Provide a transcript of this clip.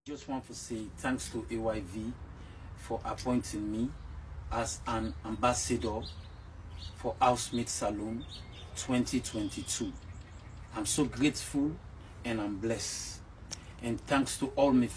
Just want to say thanks to AYV for appointing me as an ambassador for Housemates Salone 2022. I'm so grateful and I'm blessed. And thanks to all my